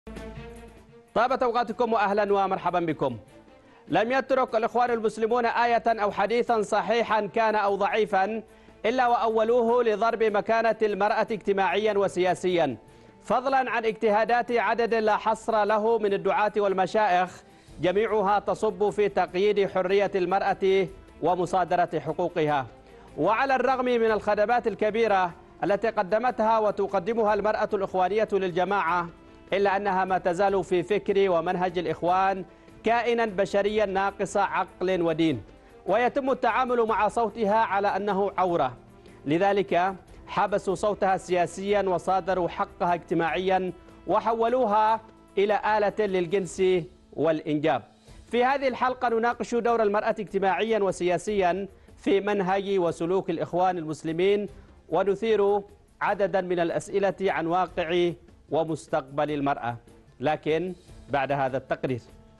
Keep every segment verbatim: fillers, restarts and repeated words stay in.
طابت أوقاتكم وأهلا ومرحبا بكم. لم يترك الإخوان المسلمون آية أو حديثا صحيحا كان أو ضعيفا إلا وأولوه لضرب مكانة المرأة اجتماعيا وسياسيا، فضلا عن اجتهادات عدد لا حصر له من الدعاة والمشايخ، جميعها تصب في تقييد حرية المرأة ومصادرة حقوقها. وعلى الرغم من الخدمات الكبيرة التي قدمتها وتقدمها المرأة الإخوانية للجماعة، إلا أنها ما تزال في فكر ومنهج الإخوان كائنا بشريا ناقص عقل ودين، ويتم التعامل مع صوتها على أنه عورة. لذلك حبسوا صوتها سياسيا وصادروا حقها اجتماعيا وحولوها إلى آلة للجنس والإنجاب. في هذه الحلقة نناقش دور المرأة اجتماعيا وسياسيا في منهج وسلوك الإخوان المسلمين، ونثير عددا من الأسئلة عن واقع ومستقبل المرأة، لكن بعد هذا التقرير.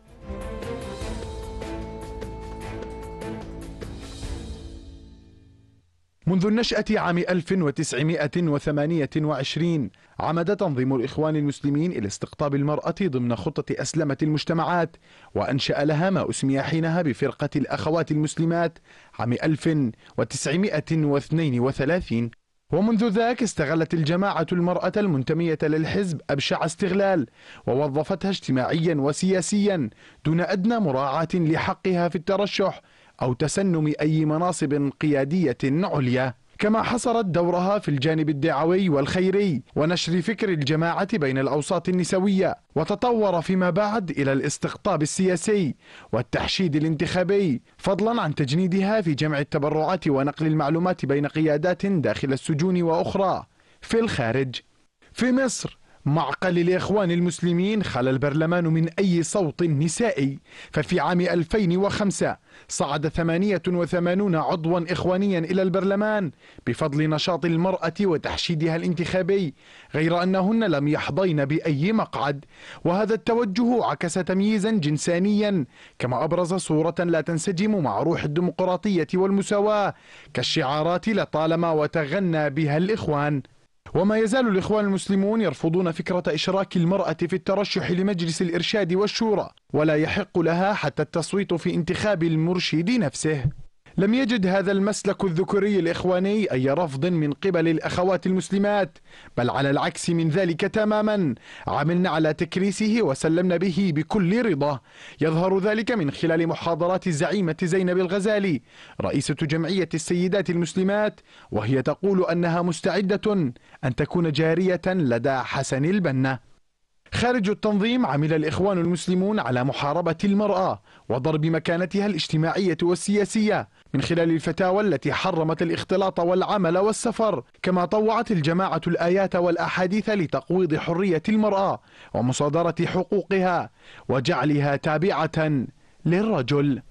منذ النشأة عام ألف وتسعمائة وثمانية وعشرين عمد تنظيم الإخوان المسلمين إلى استقطاب المرأة ضمن خطة أسلمة المجتمعات، وأنشأ لها ما أسمي حينها بفرقة الأخوات المسلمات عام ألف وتسعمائة واثنين وثلاثين. ومنذ ذاك استغلت الجماعة المرأة المنتمية للحزب أبشع استغلال، ووظفتها اجتماعيا وسياسيا دون أدنى مراعاة لحقها في الترشح أو تسنم أي مناصب قيادية عليا، كما حصرت دورها في الجانب الدعوي والخيري ونشر فكر الجماعة بين الأوساط النسوية، وتطور فيما بعد إلى الاستقطاب السياسي والتحشيد الانتخابي، فضلا عن تجنيدها في جمع التبرعات ونقل المعلومات بين قيادات داخل السجون وأخرى في الخارج. في مصر معقل الإخوان المسلمين خلا البرلمان من أي صوت نسائي، ففي عام ألفين وخمسة صعد ثمانية وثمانين عضوا إخوانيا إلى البرلمان بفضل نشاط المرأة وتحشيدها الانتخابي، غير أنهن لم يحظين بأي مقعد. وهذا التوجه عكس تمييزا جنسانيا، كما أبرز صورة لا تنسجم مع روح الديمقراطية والمساواة كالشعارات لطالما وتغنى بها الإخوان. وما يزال الإخوان المسلمون يرفضون فكرة إشراك المرأة في الترشح لمجلس الإرشاد والشورى، ولا يحق لها حتى التصويت في انتخاب المرشد نفسه. لم يجد هذا المسلك الذكوري الإخواني أي رفض من قبل الأخوات المسلمات، بل على العكس من ذلك تماما، عملنا على تكريسه وسلمنا به بكل رضا. يظهر ذلك من خلال محاضرات الزعيمة زينب الغزالي رئيسة جمعية السيدات المسلمات، وهي تقول أنها مستعدة أن تكون جارية لدى حسن البنا. خارج التنظيم عمل الإخوان المسلمون على محاربة المرأة وضرب مكانتها الاجتماعية والسياسية من خلال الفتاوى التي حرمت الاختلاط والعمل والسفر، كما طوعت الجماعة الآيات والأحاديث لتقويض حرية المرأة ومصادرة حقوقها وجعلها تابعة للرجل.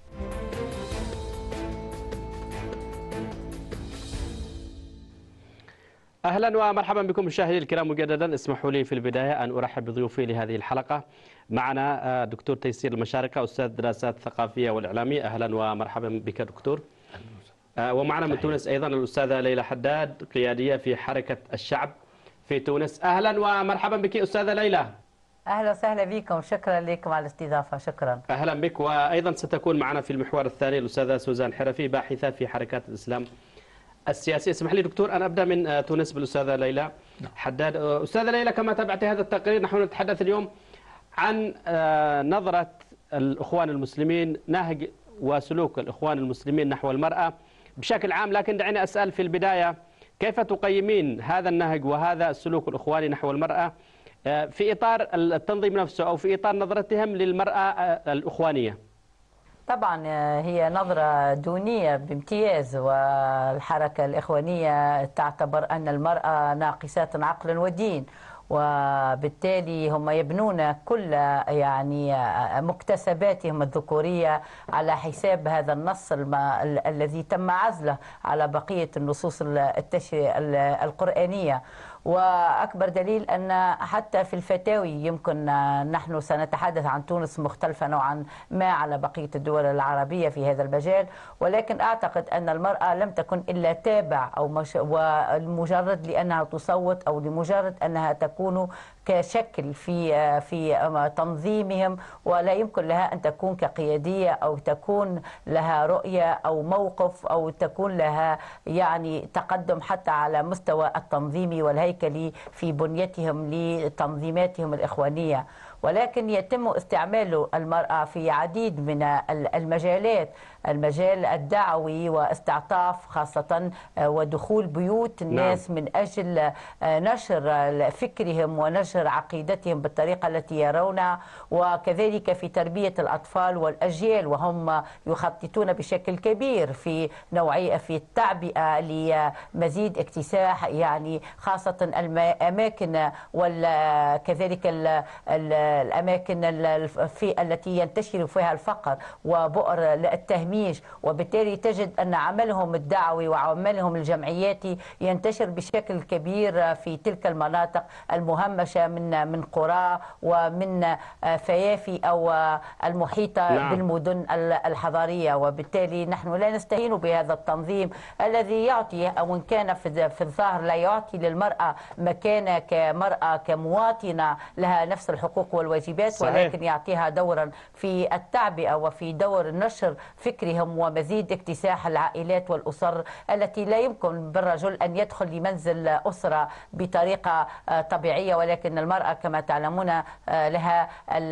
أهلا ومرحبا بكم مشاهدي الكرام مجددا. اسمحوا لي في البداية أن أرحب بضيوفي لهذه الحلقة. معنا دكتور تيسير المشارقة، أستاذ دراسات ثقافية والإعلامية. أهلا ومرحبا بك دكتور. ومعنا من تونس أيضا الأستاذة ليلى حداد، قيادية في حركة الشعب في تونس. أهلا ومرحبا بك أستاذة ليلى. أهلا وسهلا بكم وشكرا لكم على الاستضافة. شكرا. أهلا بك. وأيضا ستكون معنا في المحور الثاني الأستاذة سوزان حرفي، باحثة في حركات الإسلام السياسي. اسمح لي دكتور أن أبدأ من تونس بالأستاذة ليلى حداد. أستاذة ليلى، كما تابعت هذا التقرير، نحن نتحدث اليوم عن نظرة الإخوان المسلمين، نهج وسلوك الإخوان المسلمين نحو المرأة بشكل عام، لكن دعيني أسأل في البداية، كيف تقيمين هذا النهج وهذا السلوك الإخواني نحو المرأة في إطار التنظيم نفسه أو في إطار نظرتهم للمرأة الإخوانية؟ طبعا هي نظرة دونية بامتياز، والحركة الإخوانية تعتبر أن المرأة ناقصات عقل ودين، وبالتالي هم يبنون كل يعني مكتسباتهم الذكورية على حساب هذا النص الذي تم عزله على بقية النصوص التشريع القرآنية. وأكبر دليل أن حتى في الفتاوي يمكن نحن سنتحدث عن تونس مختلفة نوعا ما على بقية الدول العربية في هذا المجال، ولكن أعتقد أن المرأة لم تكن إلا تابع أو مش ولمجرد لأنها تصوت أو لمجرد أنها تكون كشكل في في تنظيمهم، ولا يمكن لها أن تكون كقيادية أو تكون لها رؤية أو موقف أو تكون لها يعني تقدم حتى على مستوى التنظيمي والهيكلي في بنيتهم لتنظيماتهم الإخوانية. ولكن يتم استعمال المرأة في عديد من المجالات، المجال الدعوي واستعطاف خاصة ودخول بيوت الناس نعم. من أجل نشر فكرهم ونشر عقيدتهم بالطريقة التي يرونها، وكذلك في تربية الأطفال والأجيال، وهم يخططون بشكل كبير في نوعية في التعبئة لمزيد اكتساح يعني خاصة الأماكن وكذلك الأماكن في التي ينتشر فيها الفقر وبؤر التهميش، وبالتالي تجد أن عملهم الدعوي وعملهم الجمعياتي ينتشر بشكل كبير في تلك المناطق المهمشة من من قرى ومن فيافي أو المحيطة نعم. بالمدن الحضارية. وبالتالي نحن لا نستهين بهذا التنظيم الذي يعطي، وإن كان في الظاهر لا يعطي للمرأة مكانة كمرأة كمواطنة لها نفس الحقوق والواجبات، صحيح. ولكن يعطيها دورا في التعبئة وفي دور نشر فكرهم ومزيد اكتساح العائلات والأسر التي لا يمكن بالرجل أن يدخل لمنزل أسرة بطريقة طبيعية، ولكن المرأة كما تعلمون لها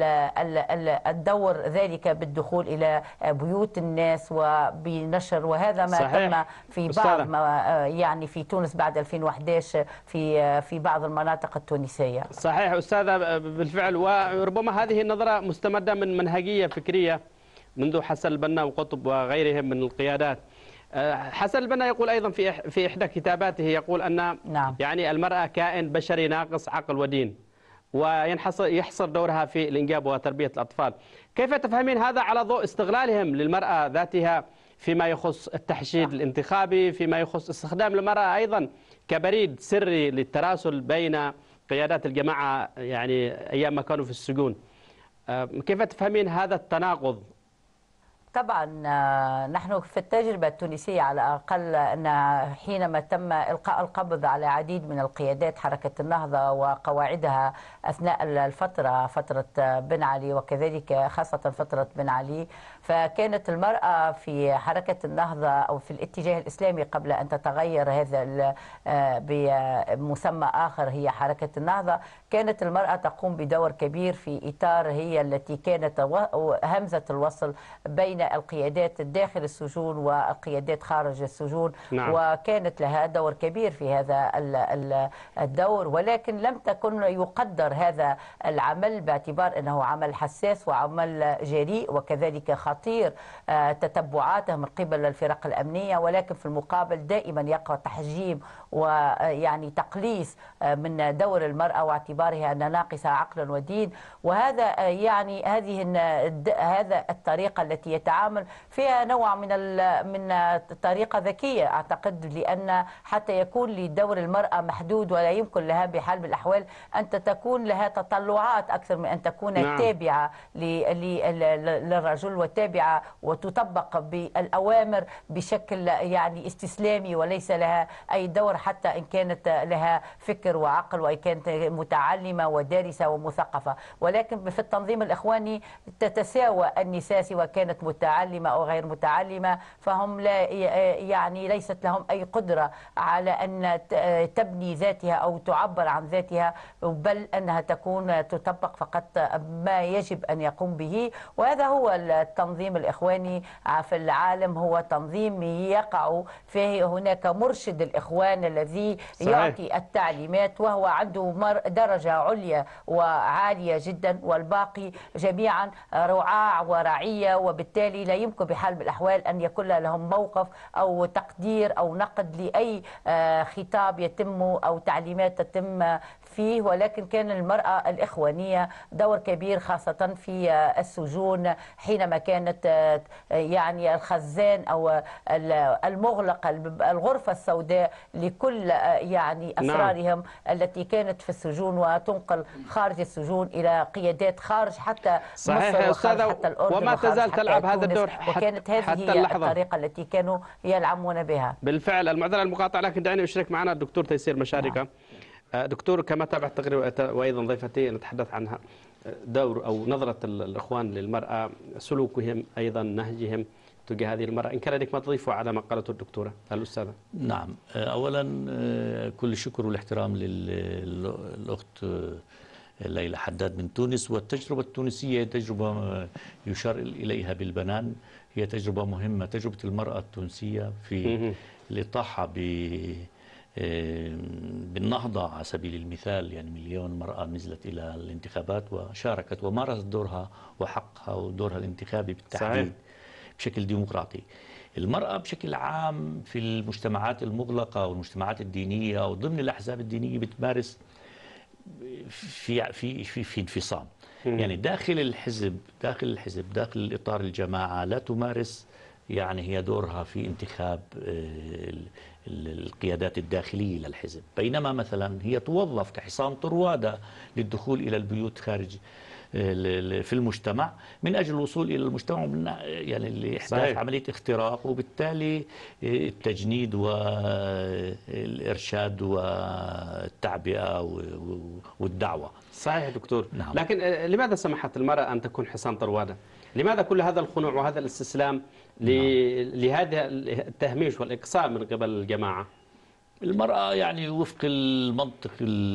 الدور ذلك بالدخول إلى بيوت الناس وبنشر، وهذا ما صحيح. تم في بعض يعني في تونس بعد ألفين وأحد عشر في في بعض المناطق التونسية. صحيح أستاذة، بالفعل. وربما هذه النظرة مستمدة من منهجية فكرية منذ حسن البنا وقطب وغيرهم من القيادات. حسن البنا يقول أيضا في في إحدى كتاباته، يقول أن نعم. يعني المرأة كائن بشري ناقص عقل ودين، وينحصر يحصر دورها في الإنجاب وتربية الأطفال. كيف تفهمين هذا على ضوء استغلالهم للمرأة ذاتها فيما يخص التحشيد الانتخابي، فيما يخص استخدام المرأة أيضا كبريد سري للتراسل بين قيادات الجماعة يعني أيام ما كانوا في السجون؟ كيف تفهمين هذا التناقض؟ طبعا نحن في التجربة التونسية على الأقل أن حينما تم إلقاء القبض على عديد من القيادات حركة النهضة وقواعدها أثناء الفترة فترة بن علي وكذلك خاصة فترة بن علي، فكانت المرأة في حركة النهضة أو في الاتجاه الإسلامي قبل أن تتغير هذا بمسمى آخر هي حركة النهضة، كانت المرأة تقوم بدور كبير في إطار هي التي كانت همزة الوصل بين القيادات داخل السجون والقيادات خارج السجون نعم. وكانت لها دور كبير في هذا الدور، ولكن لم تكن يقدر هذا العمل باعتبار أنه عمل حساس وعمل جريء وكذلك خطير تتبعاته من قبل الفرق الأمنية، ولكن في المقابل دائما يقع تحجيم ويعني تقليص من دور المرأة واعتبارها أنها ناقصة عقلا ودين. وهذا يعني هذه هذا الطريقة التي يتعامل فيها نوع من من طريقة ذكية أعتقد، لأن حتى يكون لدور المرأة محدود ولا يمكن لها بحال من الأحوال أن تكون لها تطلعات أكثر من أن تكون نعم. تابعة للرجل وتابعة وتطبق بالأوامر بشكل يعني استسلامي وليس لها أي دور حتى إن كانت لها فكر وعقل وإن كانت متعلمة ودارسة ومثقفة. ولكن في التنظيم الإخواني تتساوى النساء سواء كانت متعلمة أو غير متعلمة، فهم لا يعني ليست لهم أي قدرة على أن تبني ذاتها أو تعبر عن ذاتها، بل أنها تكون تطبق فقط ما يجب أن يقوم به. وهذا هو التنظيم الإخواني في العالم، هو تنظيم يقع فيه هناك مرشد الإخوان الذي صحيح. يعطي التعليمات وهو عنده درجة عليا وعالية جدا، والباقي جميعا رعاع ورعية، وبالتالي لا يمكن بحال من الأحوال أن يكون لهم موقف أو تقدير أو نقد لأي خطاب يتم أو تعليمات تتم فيه. ولكن كان المرأة الإخوانية دور كبير خاصة في السجون حينما كانت يعني الخزان أو المغلق الغرفة السوداء لكل يعني أسرارهم نعم. التي كانت في السجون وتنقل خارج السجون إلى قيادات خارج حتى صحيح مصر وخارج حتى الأردن وما تزال تلعب هذا الدور حتى وكانت هذه حتى هي الطريقة التي كانوا يلعبون بها. بالفعل. المعذرة المقاطعة، لكن دعيني أشرك معنا الدكتور تيسير مشاركة نعم. دكتور، كما تابعت التقرير وأيضا ضيفتي نتحدث عنها، دور أو نظرة الإخوان للمرأة، سلوكهم أيضا، نهجهم تجاه هذه المرأة. إن كان لديك ما تضيفه على ما قالته الدكتورة الأستاذة. نعم، أولا كل الشكر والاحترام للأخت ليلى حداد من تونس. والتجربة التونسية تجربة يشار إليها بالبنان، هي تجربة مهمة، تجربة المرأة التونسية في الإطاحة ب بالنهضة على سبيل المثال. يعني مليون مرأة نزلت إلى الانتخابات وشاركت ومارست دورها وحقها ودورها الانتخابي بالتحديد. صحيح. بشكل ديمقراطي. المرأة بشكل عام في المجتمعات المغلقة والمجتمعات الدينية أو ضمن الأحزاب الدينية بتمارس في في في في انفصام. يعني داخل الحزب داخل الحزب داخل الإطار الجماعة لا تمارس يعني هي دورها في انتخاب القيادات الداخلية للحزب، بينما مثلا هي توظف كحصان طروادة للدخول إلى البيوت خارج في المجتمع من أجل الوصول إلى المجتمع، يعني لإحداث عملية اختراق وبالتالي التجنيد والإرشاد والتعبئة والدعوة. صحيح دكتور. نعم. لكن لماذا سمحت المرأة أن تكون حصان طروادة؟ لماذا كل هذا الخنوع وهذا الاستسلام نعم. لهذا التهميش والإقصاء من قبل الجماعة؟ المرأة يعني وفق المنطق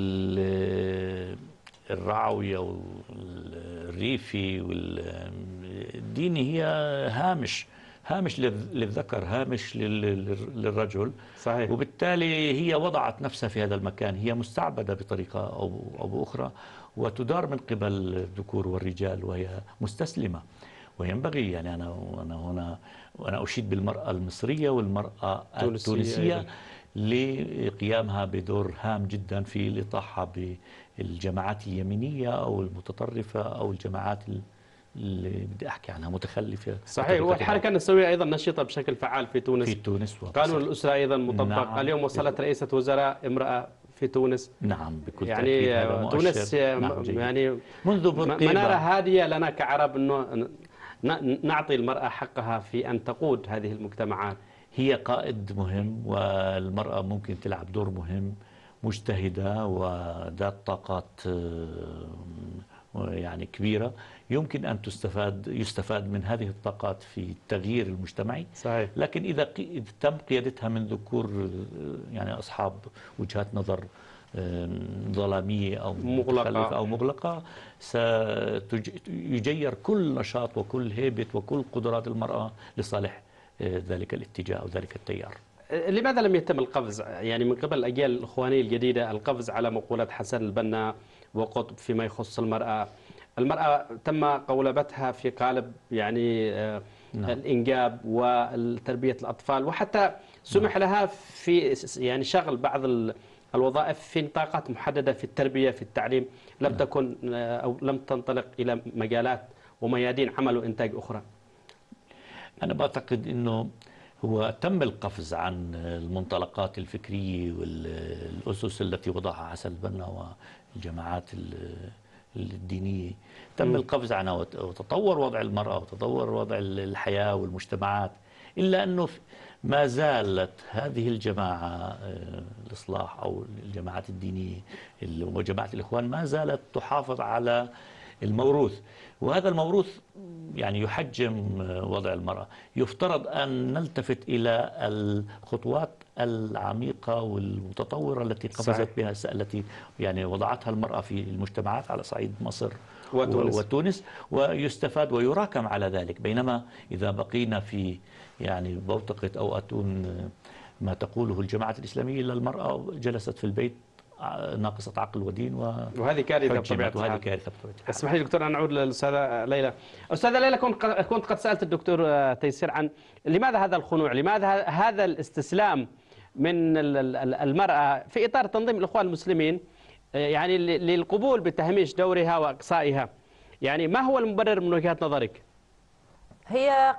الرعوي أو الريفي والديني هي هامش هامش للذكر، هامش للرجل. صحيح. وبالتالي هي وضعت نفسها في هذا المكان، هي مستعبدة بطريقة أو بأخرى وتدار من قبل الذكور والرجال وهي مستسلمة. وينبغي يعني أنا أنا هنا وأنا أشيد بالمرأة المصرية والمرأة التونسية لقيامها بدور هام جدا في الإطاحة بالجماعات اليمينية أو المتطرفة أو الجماعات اللي بدي أحكي عنها متخلفة. صحيح. والحركة النسوية أيضا نشيطة بشكل فعال في تونس. في تونس قانون الأسرة أيضا مطبق. نعم. اليوم وصلت رئيسة وزراء امرأة في تونس. نعم بكل يعني تأكيد. تونس نعم يعني منذ منارة هادية لنا كعرب أنه نعطي المرأة حقها في أن تقود هذه المجتمعات. هي قائد مهم والمرأة ممكن تلعب دور مهم، مجتهدة وذات طاقات يعني كبيرة، يمكن أن تستفاد يستفاد من هذه الطاقات في التغيير المجتمعي. صحيح. لكن إذا تم قيادتها من ذكور يعني أصحاب وجهات نظر ظلامية أو مغلقة أو مغلقة سيجير كل نشاط وكل هيبة وكل قدرات المرأة لصالح ذلك الاتجاه أو ذلك التيار. لماذا لم يتم القفز يعني من قبل الأجيال الإخوانية الجديدة القفز على مقولة حسن البنا وقطب فيما يخص المرأة؟ المرأة تم قولبتها في قالب يعني نعم. الإنجاب وتربية الأطفال، وحتى سمح نعم. لها في يعني شغل بعض الوظائف في نطاقات محددة في التربية في التعليم، لم نعم. تكن أو لم تنطلق إلى مجالات وميادين عمل وإنتاج أخرى. أنا بعتقد أنه هو تم القفز عن المنطلقات الفكرية والأسس التي وضعها حسن البنا والجماعات الدينية، تم م. القفز عنها وتطور وضع المرأة وتطور وضع الحياة والمجتمعات، إلا أنه ما زالت هذه الجماعة الإصلاح أو الجماعات الدينية وجماعة الإخوان ما زالت تحافظ على الموروث، وهذا الموروث يعني يحجم وضع المرأة. يفترض أن نلتفت إلى الخطوات العميقة والمتطورة التي قفزت بها التي يعني وضعتها المرأة في المجتمعات على صعيد مصر وتونس. وتونس ويستفاد ويراكم على ذلك. بينما إذا بقينا في يعني بوتقة أو أتون ما تقوله الجماعة الإسلامية للمرأة جلست في البيت ناقصة عقل ودين و... وهذه كارثة بطبيعة الحال. وهذه كارثة بطبيعة الحال. اسمح لي دكتور أن نعود للأستاذة ليلى. أستاذة ليلى، كنت كنت قد سألت الدكتور تيسير عن لماذا هذا الخنوع، لماذا هذا الاستسلام من المرأة في إطار تنظيم الإخوان المسلمين يعني للقبول بتهميش دورها وإقصائها، يعني ما هو المبرر من وجهة نظرك؟ هي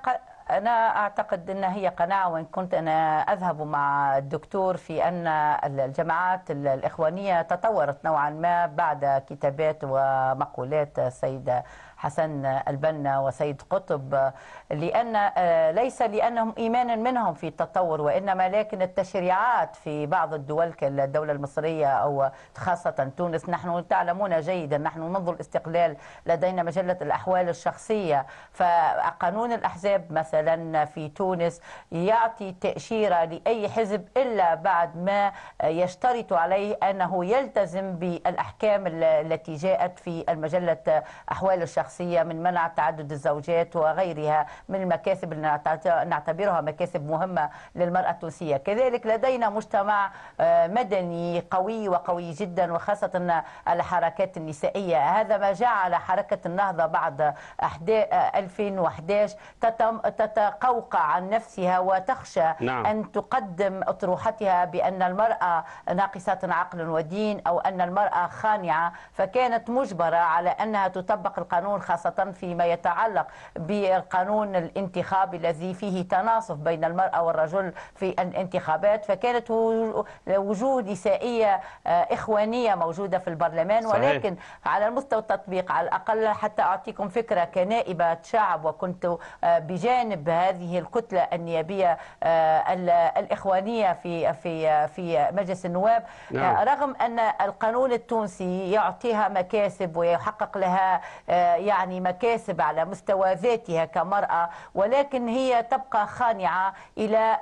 أنا أعتقد أن هي قناعة، وإن كنت أنا أذهب مع الدكتور في أن الجماعات الإخوانية تطورت نوعا ما بعد كتابات ومقولات السيد حسن البنا وسيد قطب، لأن ليس لأنهم إيمانا منهم في التطور، وإنما لكن التشريعات في بعض الدول كالدولة المصرية أو خاصة تونس. نحن تعلمون جيدا نحن منذ الاستقلال لدينا مجلة الأحوال الشخصية، فقانون الأحزاب مثلا في تونس يعطي تأشيرة لأي حزب إلا بعد ما يشترط عليه أنه يلتزم بالأحكام التي جاءت في المجلة أحوال الشخصية من منع تعدد الزوجات وغيرها من المكاسب اللي نعتبرها مكاسب مهمة للمرأة التونسية. كذلك لدينا مجتمع مدني قوي وقوي جدا، وخاصة الحركات النسائية. هذا ما جعل حركة النهضة بعد ألفين وأحد عشر تتقوقع عن نفسها وتخشى نعم. أن تقدم أطروحتها بأن المرأة ناقصة عقل ودين أو أن المرأة خانعة، فكانت مجبرة على أنها تطبق القانون، خاصة فيما يتعلق بالقانون الانتخابي الذي فيه تناصف بين المرأة والرجل في الانتخابات. فكانت وجود نسائية إخوانية موجودة في البرلمان. صحيح. ولكن على المستوى التطبيق على الأقل، حتى أعطيكم فكرة كنائبة شعب وكنت بجانب هذه الكتلة النيابية الإخوانية في في في مجلس النواب. نعم. رغم أن القانون التونسي يعطيها مكاسب ويحقق لها يعني مكاسب على مستوى ذاتها كمرأة، ولكن هي تبقى خانعة إلى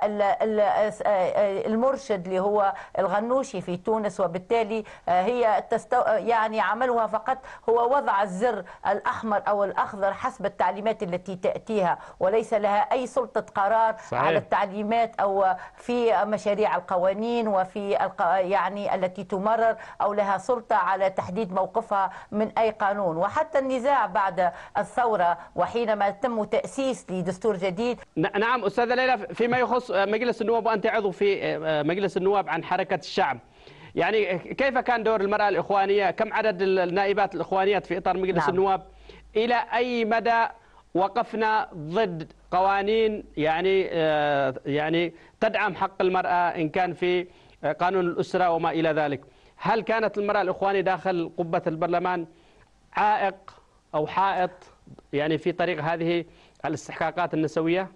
المرشد اللي هو الغنوشي في تونس، وبالتالي هي تستو... يعني عملها فقط هو وضع الزر الأحمر أو الأخضر حسب التعليمات التي تأتيها، وليس لها أي سلطة قرار. صحيح. على التعليمات أو في مشاريع القوانين وفي الق... يعني التي تمرر، أو لها سلطة على تحديد موقفها من أي قانون. وحتى النزاع بعد الثورة وحينما تم تأسيس لدستور جديد. نعم أستاذة ليلى، فيما يخص مجلس النواب وأنت عضو في مجلس النواب عن حركة الشعب، يعني كيف كان دور المرأة الإخوانية؟ كم عدد النائبات الإخوانيات في إطار مجلس. نعم. النواب؟ إلى أي مدى وقفنا ضد قوانين يعني يعني تدعم حق المرأة إن كان في قانون الأسرة وما إلى ذلك؟ هل كانت المرأة الإخوانية داخل قبة البرلمان عائق أو حائط يعني في طريق هذه الاستحقاقات النسوية؟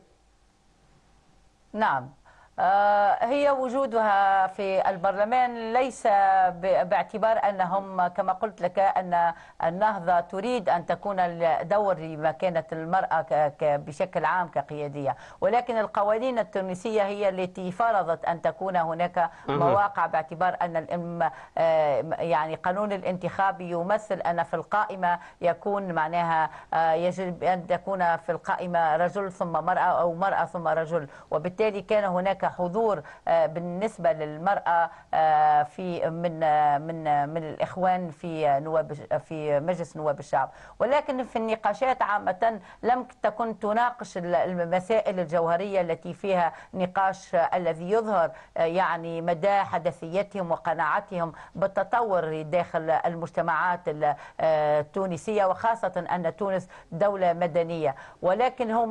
نعم، هي وجودها في البرلمان ليس باعتبار أنهم كما قلت لك أن النهضة تريد أن تكون دور لمكانة المرأة بشكل عام كقيادية، ولكن القوانين التونسية هي التي فرضت أن تكون هناك مواقع، باعتبار أن يعني قانون الانتخاب يمثل أن في القائمة يكون معناها يجب أن تكون في القائمة رجل ثم مرأة أو مرأة ثم رجل، وبالتالي كان هناك حضور بالنسبة للمرأة في من من من الإخوان في نواب في مجلس نواب الشعب. ولكن في النقاشات عامة لم تكن تناقش المسائل الجوهرية التي فيها نقاش الذي يظهر يعني مدى حدثيتهم وقناعتهم بالتطور داخل المجتمعات التونسية، وخاصة أن تونس دولة مدنية. ولكن هم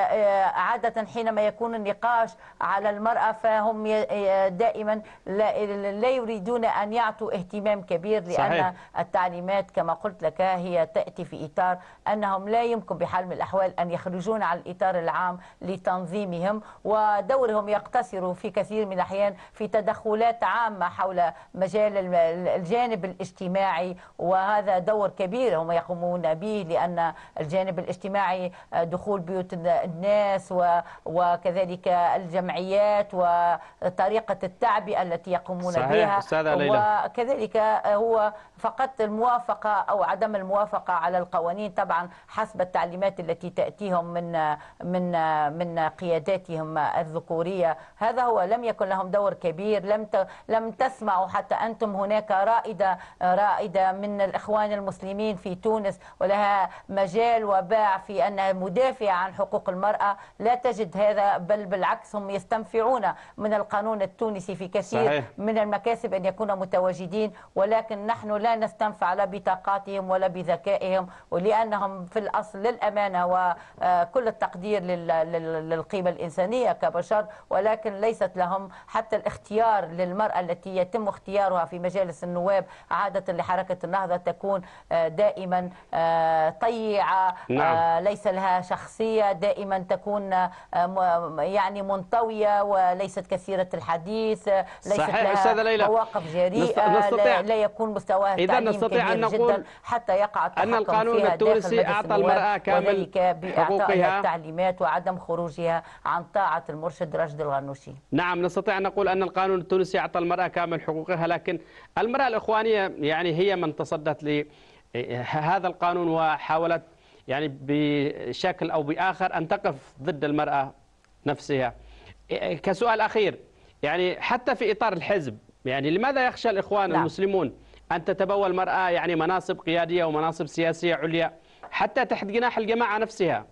عادة حينما يكون النقاش على المرأة فهم دائما لا يريدون أن يعطوا اهتمام كبير، لأن صحيح. التعليمات كما قلت لك هي تأتي في إطار أنهم لا يمكن بحال من الأحوال أن يخرجون على الإطار العام لتنظيمهم، ودورهم يقتصر في كثير من الأحيان في تدخلات عامة حول مجال الجانب الاجتماعي، وهذا دور كبير هم يقومون به، لأن الجانب الاجتماعي دخول بيوت الناس وكذلك الجمعيات وطريقة التعبئة التي يقومون بها، وكذلك هو فقط الموافقة أو عدم الموافقة على القوانين طبعا حسب التعليمات التي تأتيهم من من من قياداتهم الذكورية. هذا هو، لم يكن لهم دور كبير. لم لم تسمعوا حتى أنتم هناك رائدة رائدة من الإخوان المسلمين في تونس ولها مجال وباع في أنها مدافعة عن حقوق المرأة، لا تجد هذا، بل بالعكس هم يستنفروا يستنفعون من القانون التونسي في كثير صحيح. من المكاسب أن يكونوا متواجدين، ولكن نحن لا نستنفع لا بطاقاتهم ولا بذكائهم، ولأنهم في الأصل للأمانة وكل التقدير للقيمة الإنسانية كبشر، ولكن ليست لهم حتى الاختيار للمرأة التي يتم اختيارها في مجالس النواب عادة لحركة النهضة تكون دائما طيعة. نعم. ليس لها شخصية، دائما تكون يعني منطوية وليست كثيرة الحديث، ليست لها مواقف جريئة، لا, لا يكون مستواها التعليم كبير جدا حتى يقع أن القانون التونسي أعطى المرأة كامل حقوقها، التعليمات وعدم خروجها عن طاعة المرشد راشد الغنوشي. نعم، نستطيع أن نقول أن القانون التونسي أعطى المرأة كامل حقوقها، لكن المرأة الإخوانية يعني هي من تصدت لهذا القانون وحاولت يعني بشكل أو بآخر أن تقف ضد المرأة نفسها. كسؤال أخير، يعني حتى في إطار الحزب، يعني لماذا يخشى الإخوان نعم. المسلمون أن تتبول المرأة يعني مناصب قيادية ومناصب سياسية عليا حتى تحت جناح الجماعة نفسها؟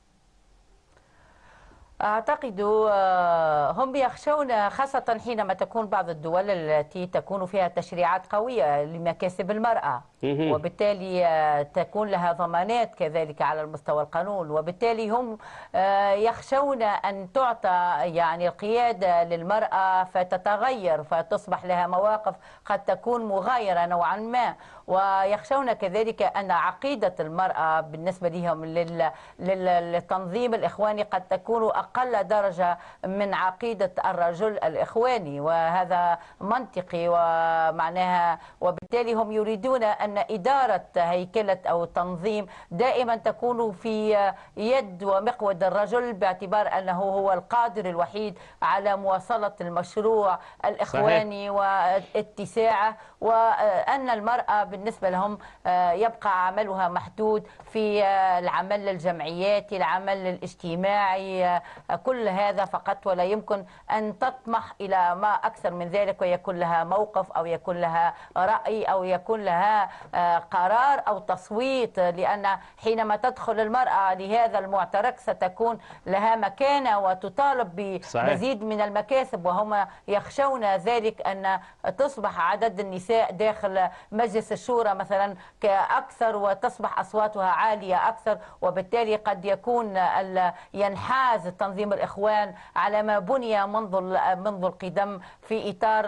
أعتقد هم يخشون خاصة حينما تكون بعض الدول التي تكون فيها تشريعات قوية لمكاسب المرأة، وبالتالي تكون لها ضمانات كذلك على المستوى القانون، وبالتالي هم يخشون أن تعطى يعني القيادة للمرأة فتتغير فتصبح لها مواقف قد تكون مغايرة نوعا ما، ويخشون كذلك أن عقيدة المرأة بالنسبة لهم للتنظيم الإخواني قد تكون أقل درجة من عقيدة الرجل الإخواني، وهذا منطقي ومعناها، وبالتالي هم يريدون أن إدارة هيكلة أو تنظيم دائما تكون في يد ومقود الرجل، باعتبار أنه هو القادر الوحيد على مواصلة المشروع الإخواني صحيح. واتساعه، وأن المرأة بالنسبة لهم يبقى عملها محدود في العمل الجمعياتي، العمل الاجتماعي، كل هذا فقط، ولا يمكن أن تطمح إلى ما أكثر من ذلك ويكون لها موقف أو يكون لها رأي أو يكون لها قرار أو تصويت، لأن حينما تدخل المرأة لهذا المعترك ستكون لها مكانة وتطالب بمزيد من المكاسب، وهم يخشون ذلك أن تصبح عدد النساء داخل مجلس الشورى مثلا كأكثر وتصبح أصواتها عالية أكثر، وبالتالي قد يكون ينحاز تنظيم الإخوان على ما بني منذ منذ القدم في إطار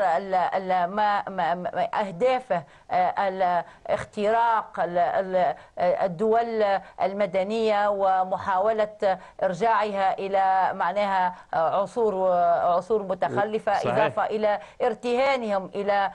أهدافه اختراق الدول المدنية ومحاولة إرجاعها إلى معناها عصور عصور متخلفة صحيح. إضافة إلى ارتهانهم إلى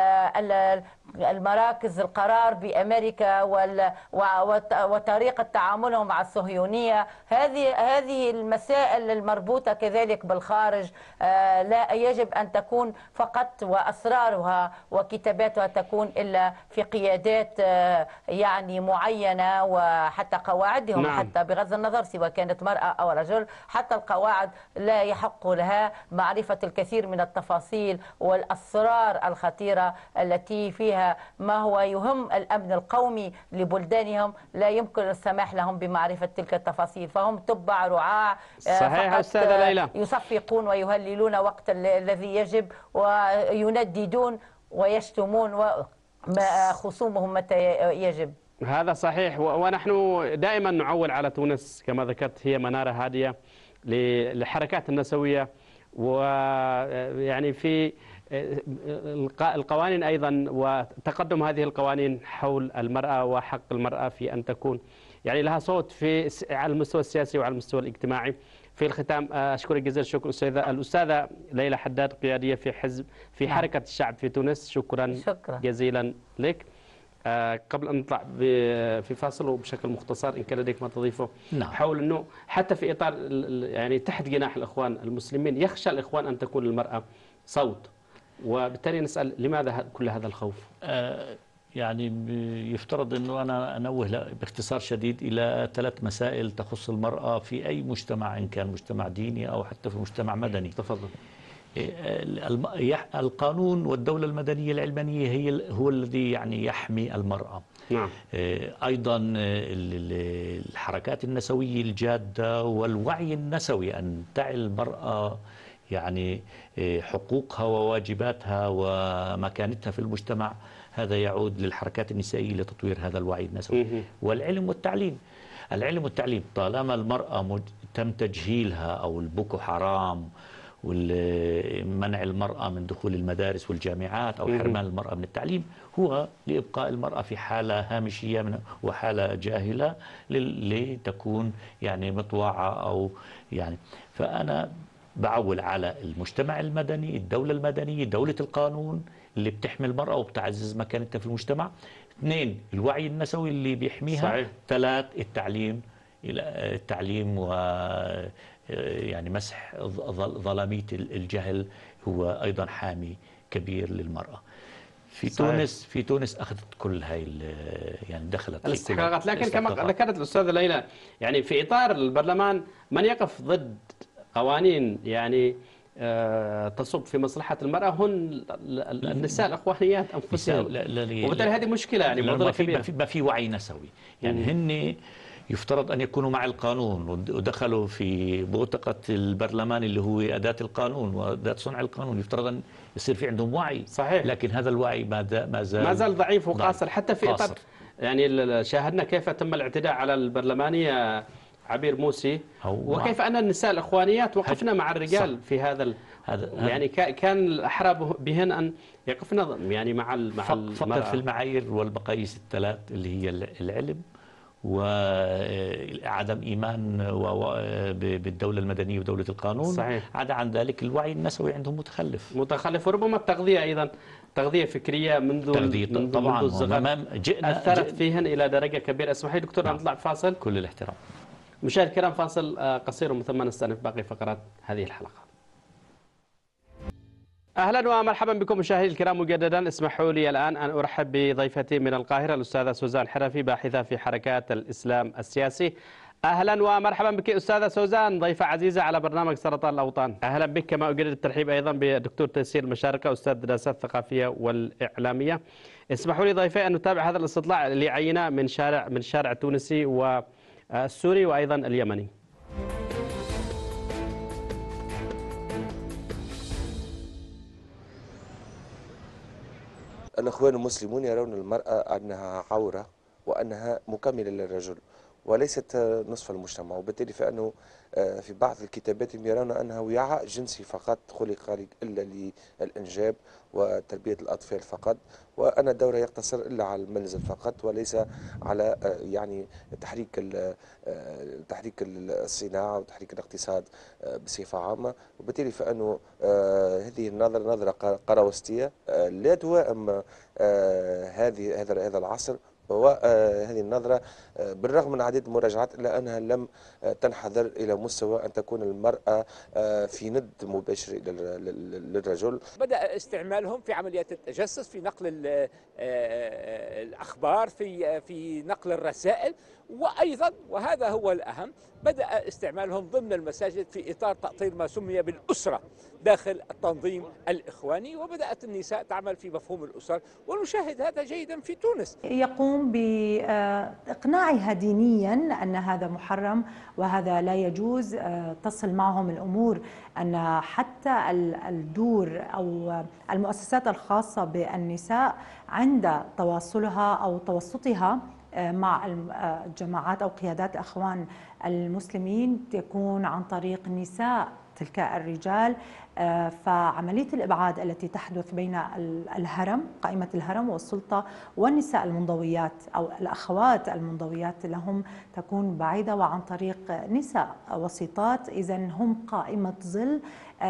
المراكز القرار بأمريكا وطريقة تعاملهم مع الصهيونية. هذه هذه المسائل المربوطة كذلك بالخارج لا يجب أن تكون فقط وأسرارها وكتاباتها تكون إلا في قيادات يعني معينة، وحتى قواعدهم نعم. حتى بغض النظر سواء كانت مرأة أو رجل، حتى القواعد لا يحق لها معرفة الكثير من التفاصيل والأسرار الخطيرة التي فيها ما هو يهم الأمن القومي لبلدانهم، لا يمكن السماح لهم بمعرفة تلك التفاصيل، فهم تبع رعاع صحيح أستاذة ليلى، يصفقون ويهللون وقت الذي يجب وينددون ويشتمون خصومهم متى يجب. هذا صحيح، ونحن دائما نعول على تونس كما ذكرت هي منارة هادية للحركات النسوية، ويعني في القوانين أيضا وتقدم هذه القوانين حول المرأة وحق المرأة في أن تكون يعني لها صوت في على المستوى السياسي وعلى المستوى الاجتماعي. في الختام أشكرك جزيل الشكر أستاذة الأستاذة ليلى حداد، قيادية في حزب في حركة الشعب في تونس. شكرا, شكرا. جزيلا لك. قبل أن نطلع في فاصل وبشكل مختصر إن كان لديك ما تضيفه نعم. حول أنه حتى في إطار يعني تحت جناح الإخوان المسلمين يخشى الإخوان أن تكون المرأة صوت، وبالتالي نسأل لماذا كل هذا الخوف؟ آه يعني يفترض أنه أنا أنوه باختصار شديد إلى ثلاث مسائل تخص المرأة في أي مجتمع، إن كان مجتمع ديني أو حتى في مجتمع مدني. تفضل. القانون والدولة المدنية العلمانية هي هو الذي يعني يحمي المرأة. نعم. أيضا الحركات النسوية الجادة والوعي النسوي أن تعي المرأة يعني حقوقها وواجباتها ومكانتها في المجتمع، هذا يعود للحركات النسائية لتطوير هذا الوعي النسوي. والعلم والتعليم، العلم والتعليم طالما المرأة تم تجهيلها أو البكو حرام ومنع المرأة من دخول المدارس والجامعات أو حرمان المرأة من التعليم، هو لإبقاء المرأة في حالة هامشية وحالة جاهلة لتكون يعني مطوعة أو يعني. فأنا بعول على المجتمع المدني، الدولة المدنية، دولة القانون اللي بتحمي المرأة وبتعزز مكانتها في المجتمع. اثنين، الوعي النسوي اللي بيحميها. صحيح. ثلاث، التعليم، التعليم و يعني مسح ظلامية الجهل هو أيضا حامي كبير للمرأة. في صحيح. تونس في تونس أخذت كل هاي يعني دخلت الاستحقاقات، لكن كما ذكرت الأستاذة ليلى يعني في إطار البرلمان من يقف ضد قوانين يعني تصب في مصلحة المرأة هن النساء الأخوانيات أنفسهم، وبالتالي هذه مشكلة يعني معضلة كبيرة. ما في وعي نسوي يعني. مم. هن يفترض أن يكونوا مع القانون ودخلوا في بوتقة البرلمان اللي هو أداة القانون وأداة صنع القانون، يفترض أن يصير في عندهم وعي. صحيح. لكن هذا الوعي ما زال ما زال ضعيف وقاصر، حتى في إطار يعني شاهدنا كيف تم الاعتداء على البرلمانية عبير موسي، وكيف أن النساء الأخوانيات وقفنا مع الرجال. صح. في هذا هذا يعني كان الأحرى بهن أن يقفن يعني مع مع فقط في المعايير والمقاييس الثلاث اللي هي العلم وعدم إيمان بالدولة المدنية ودولة القانون. صحيح. عدا عن ذلك الوعي النسوي عندهم متخلف متخلف وربما التغذية أيضا تغذية فكرية منذ تغذية منذ طبعا منذ الصغر جئنا أثرت جئنا فيهن إلى درجة كبيرة. اسمح لي دكتور أن نطلع فاصل. كل الاحترام. مشاهد الكرام، فاصل قصير ومن ثم نستأنف باقي فقرات هذه الحلقة. أهلا ومرحبا بكم مشاهدي الكرام مجددا. اسمحوا لي الآن أن أرحب بضيفتي من القاهرة الأستاذة سوزان حرفي، باحثة في حركات الإسلام السياسي. أهلا ومرحبا بك أستاذة سوزان، ضيفة عزيزة على برنامج سرطان الأوطان. أهلا بك. كما أجدد الترحيب أيضا بالدكتور تيسير المشارقة، أستاذ الدراسات الثقافية والإعلامية. اسمحوا لي ضيفي أن نتابع هذا الاستطلاع اللي عيناه من شارع من الشارع التونسي والسوري وأيضا اليمني. الإخوان المسلمون يرون المرأة أنها عورة وأنها مكملة للرجل وليست نصف المجتمع، وبالتالي فإنه في بعض الكتابات يرون أنها وعاء جنسي فقط خلق إلا للإنجاب وتربية الأطفال فقط، وأن الدور يقتصر إلا على المنزل فقط وليس على يعني تحريك تحريك الصناعة وتحريك الاقتصاد بصفة عامة. وبالتالي فإنه هذه النظرة نظرة قروستية لا توائم هذه هذا هذا العصر، وهذه النظرة بالرغم من عديد المراجعات إلا أنها لم تنحدر إلى مستوى أن تكون المرأة في ند مباشر للرجل. بدأ استعمالهم في عمليات التجسس، في نقل الأخبار، في في نقل الرسائل، وأيضا وهذا هو الأهم بدأ استعمالهم ضمن المساجد في إطار تأطير ما سمي بالأسرة داخل التنظيم الإخواني، وبدأت النساء تعمل في مفهوم الأسر، ونشاهد هذا جيدا في تونس. يقوم بإقناعها دينيا أن هذا محرم وهذا لا يجوز. تصل معهم الأمور أن حتى الدور أو المؤسسات الخاصة بالنساء عند تواصلها أو توسطها مع الجماعات أو قيادات أخوان المسلمين تكون عن طريق نساء تلك الرجال. فعملية الإبعاد التي تحدث بين الهرم، قائمة الهرم والسلطة والنساء المنضويات أو الأخوات المنضويات لهم تكون بعيدة وعن طريق نساء وسيطات. إذن هم قائمة ظل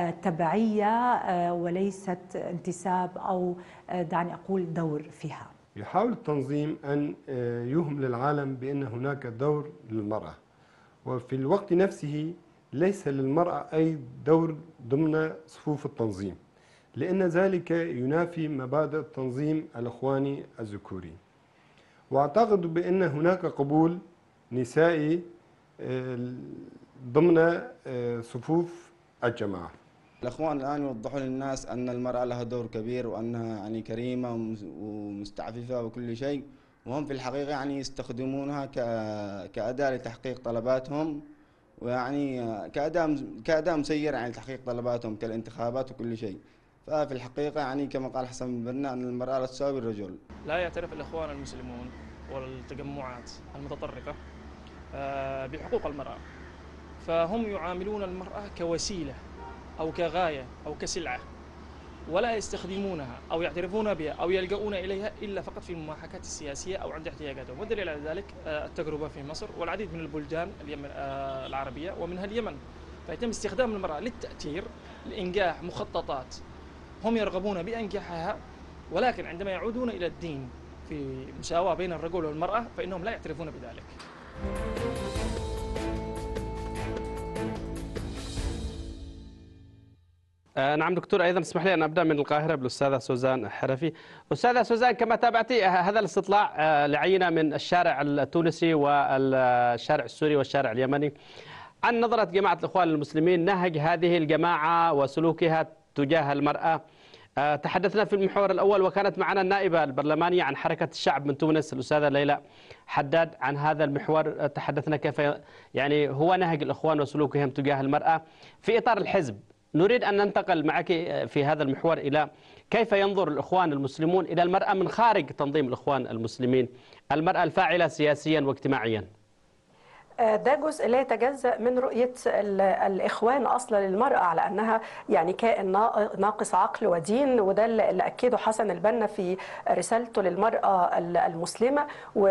تبعية وليست انتساب أو دعني أقول دور فيها. يحاول التنظيم أن يهم للعالم بأن هناك دور للمرأة، وفي الوقت نفسه ليس للمرأة أي دور ضمن صفوف التنظيم، لأن ذلك ينافي مبادئ التنظيم الإخواني الذكوري. وأعتقد بأن هناك قبول نسائي ضمن صفوف الجماعة. الأخوان الآن يوضحون للناس أن المرأة لها دور كبير وأنها يعني كريمة ومستعففة وكل شيء، وهم في الحقيقة يعني يستخدمونها كأداة لتحقيق طلباتهم ويعني كأداء كأداء مسير يعني تحقيق طلباتهم كالانتخابات وكل شيء. ففي الحقيقة يعني كما قال حسن البنا أن المرأة لا تساوي الرجل. لا يعترف الإخوان المسلمون والتجمعات المتطرفة بحقوق المرأة، فهم يعاملون المرأة كوسيلة أو كغاية أو كسلعة، ولا يستخدمونها أو يعترفون بها أو يلجؤون إليها إلا فقط في المحاكاة السياسية أو عند احتياجاتهم. والدليل على ذلك التجربة في مصر والعديد من البلدان العربية ومنها اليمن، فيتم استخدام المرأة للتأثير لإنجاح مخططات هم يرغبون بإنجاحها، ولكن عندما يعودون إلى الدين في مساواة بين الرجل والمرأة فإنهم لا يعترفون بذلك. نعم دكتور، أيضا اسمح لي أن أبدأ من القاهرة بالأستاذة سوزان حرفي. أستاذة سوزان، كما تابعتي هذا الاستطلاع لعينة من الشارع التونسي والشارع السوري والشارع اليمني عن نظرة جماعة الإخوان المسلمين نهج هذه الجماعة وسلوكها تجاه المرأة. تحدثنا في المحور الأول وكانت معنا النائبة البرلمانية عن حركة الشعب من تونس الأستاذة ليلى حداد عن هذا المحور. تحدثنا كيف يعني هو نهج الإخوان وسلوكهم تجاه المرأة في إطار الحزب. نريد أن ننتقل معك في هذا المحور إلى كيف ينظر الإخوان المسلمون إلى المرأة من خارج تنظيم الإخوان المسلمين، المرأة الفاعلة سياسيا واجتماعيا. ده جزء لا يتجزأ من رؤية الإخوان أصلا للمرأة على أنها يعني كائن ناقص عقل ودين، وده اللي أكده حسن البنا في رسالته للمرأة المسلمة،